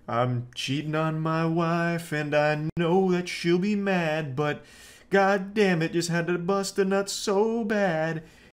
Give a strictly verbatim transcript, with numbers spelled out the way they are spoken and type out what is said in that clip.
I'm cheating on my wife and I know that she'll be mad, but god damn it, just had to bust a nut so bad.